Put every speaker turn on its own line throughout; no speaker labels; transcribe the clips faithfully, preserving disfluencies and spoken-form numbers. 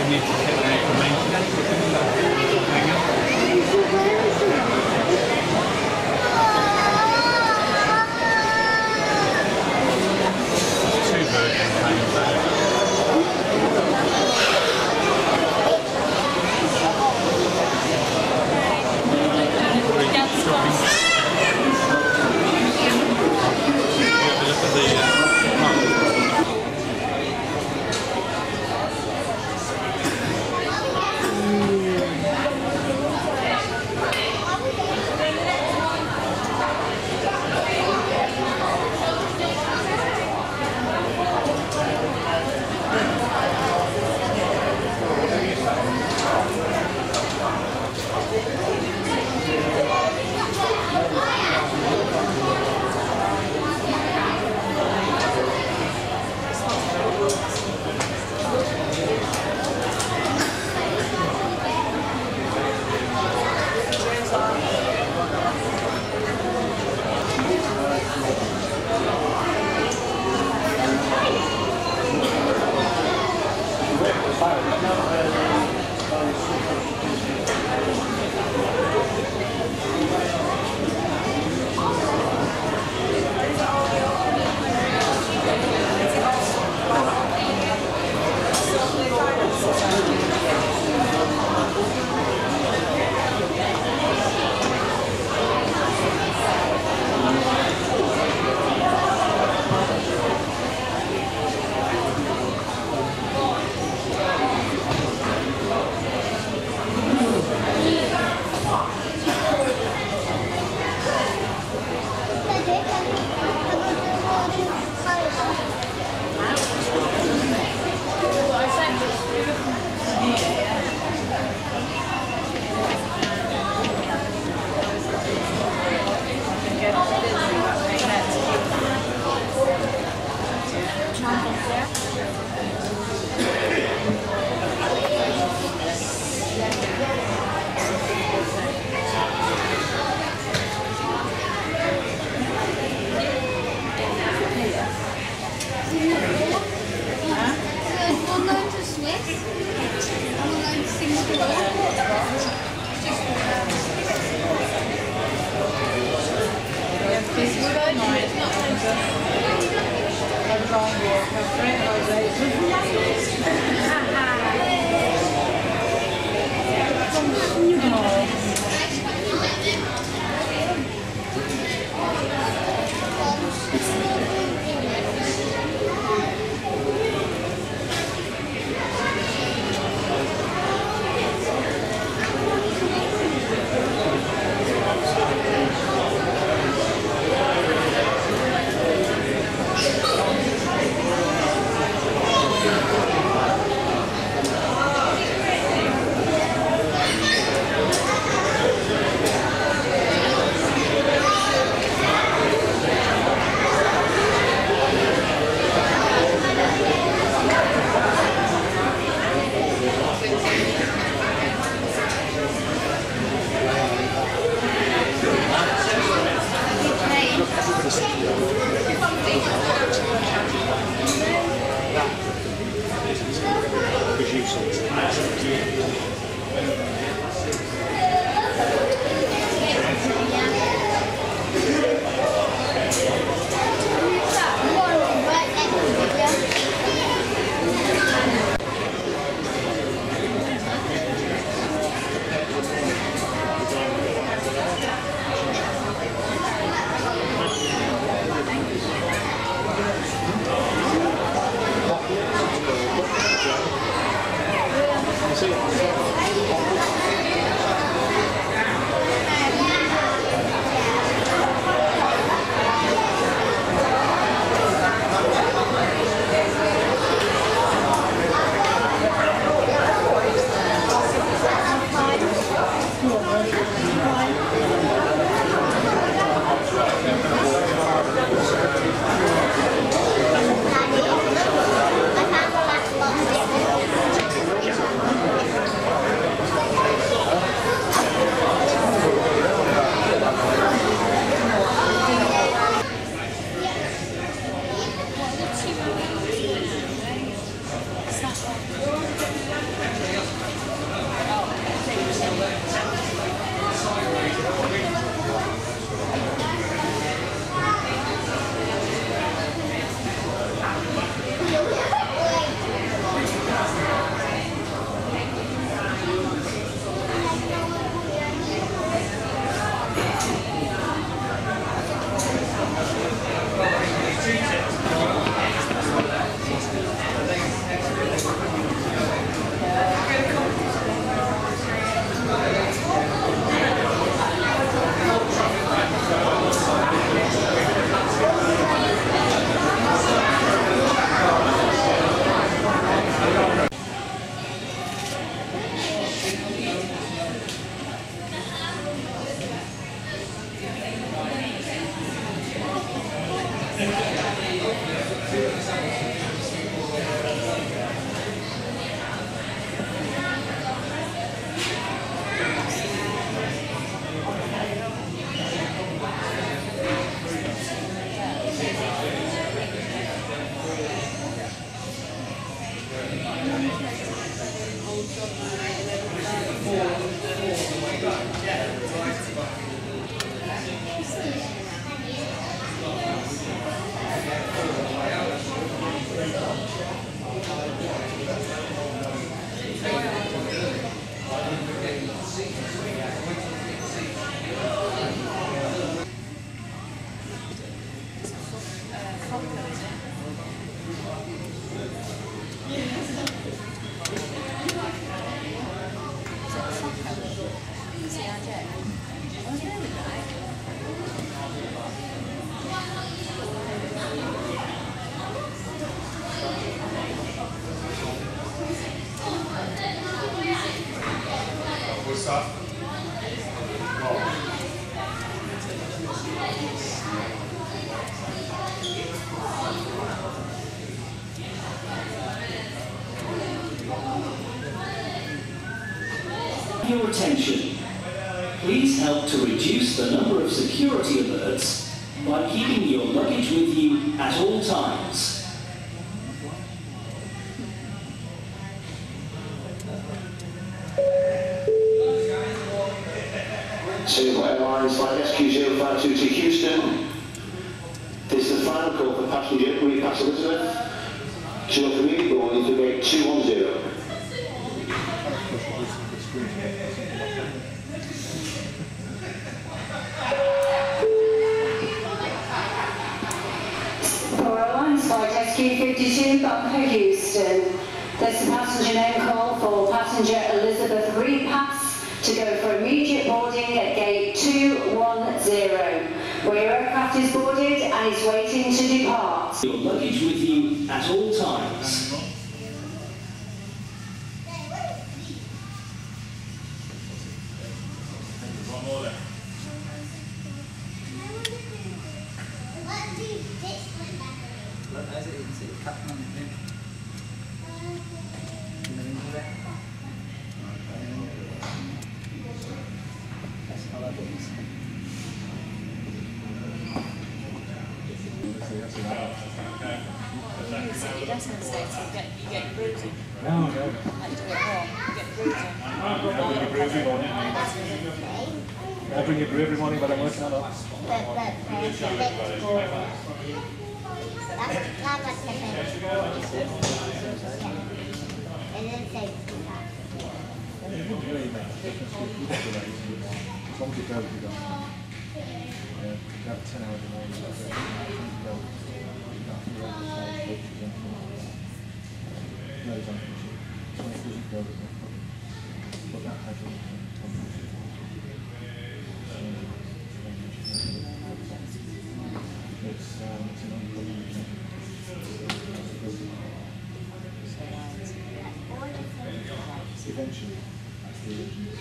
need to take that for maintenance or something like that. Two Virgin planes there.
Your attention. Please help to reduce the number of security alerts by keeping your luggage with you at all times.
Cityjet Airlines Flight S Q zero five two to Houston. This is the final call for passenger repass Elizabeth. To offer me, boarding to gate two one zero.
Airlines Flight S Q fifty-two bound for Houston. This is a passenger name call for passenger Elizabeth repass to go for immediate boarding at gate two one zero, where your aircraft is boarded and is waiting to depart.
Your luggage with you at all times.
One more there.
As it is, it's cut on the thing. In the middle there. That's how that looks.
It doesn't say so you get, you get bruising.
No, no.
Like you do it wrong, you get bruising.
I bring it every morning. I bring it every morning, but I'm working on it.
But, but, there's a bit more. That's not what the thing is. It doesn't say that.
As long as you go, you go. Yeah, you have ten hours a morning. Eventually, that's the original.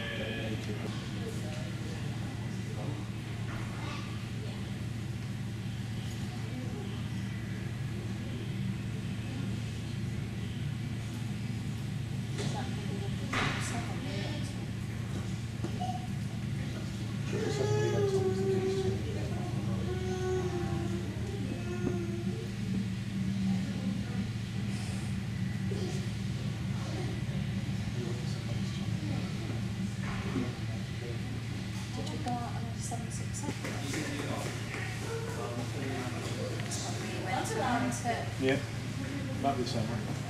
Yeah, about the summer.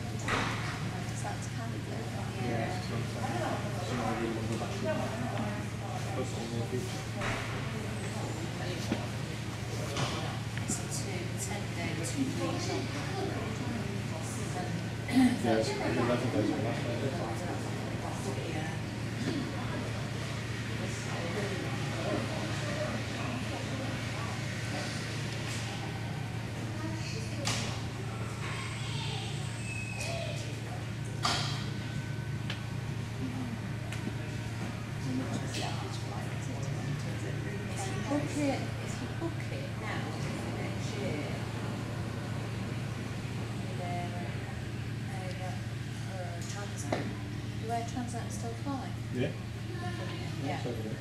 Yeah, it's the same. I really want to go back to yeah, it's eleven days on last Friday.
Transat still flying?
Yeah.
Yeah.
It's over there.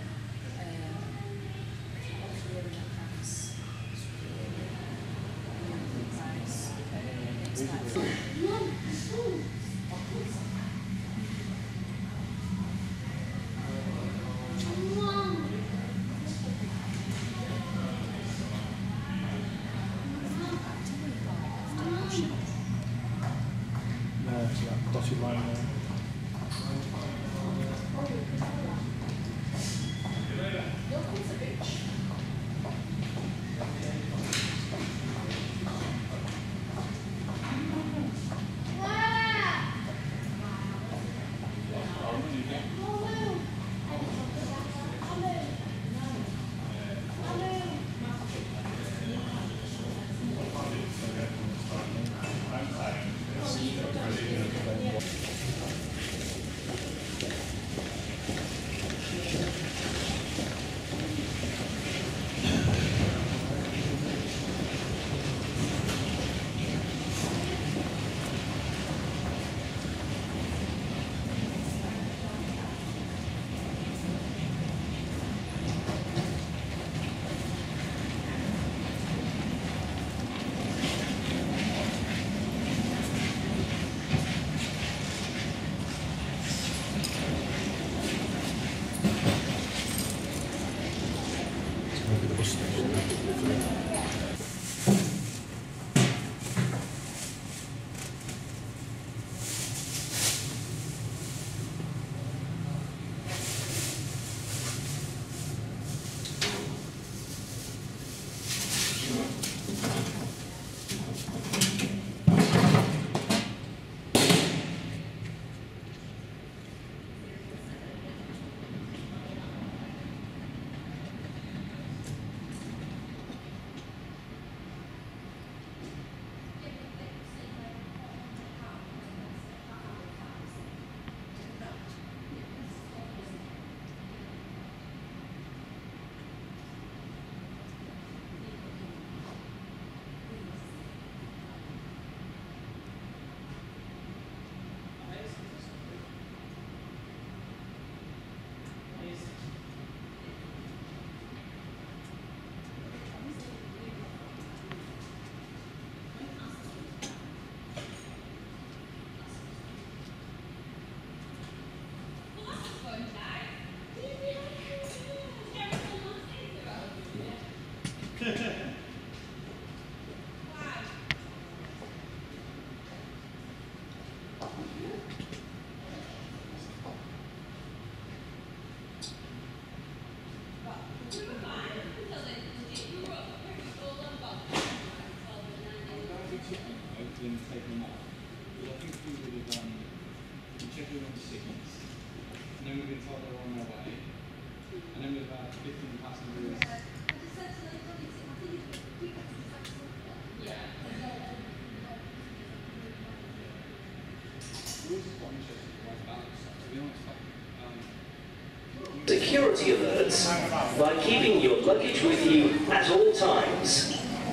No, it's that dotted line there.
due on the sixth, and then we've been told they're on their way, and then we've had fifteen passengers.
Security alerts by keeping your luggage with you at all times.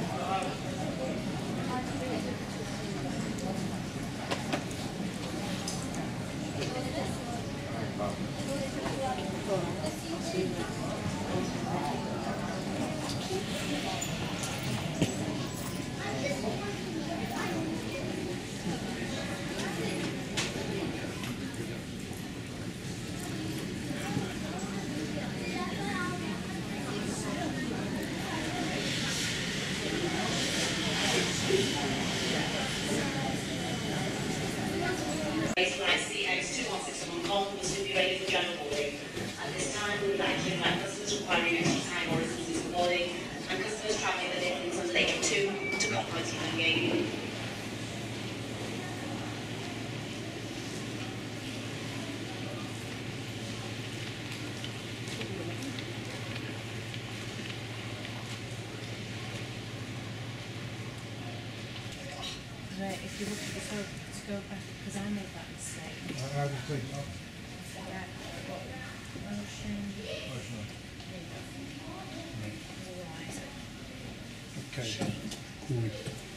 Flight C X two one six on call will soon be ready for general boarding. At this time, we would like to invite customers requiring extra time or assistance for boarding and customers travelling with airplanes under the age of two to complement the gate.
Right, if you look at the photo, to go back, because I made that mistake.
How do you take it off?
Yeah, motion.
Motion on.
There you go. Right.
Okay.
Shape.
Cool.